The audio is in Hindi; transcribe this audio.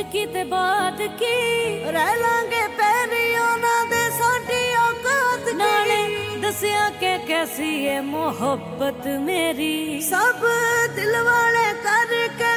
की ते बात की रह लांगे पैरियों ना दे साडी औकात नाले दसिया के कैसी है मोहब्बत मेरी सब दिल वाले करके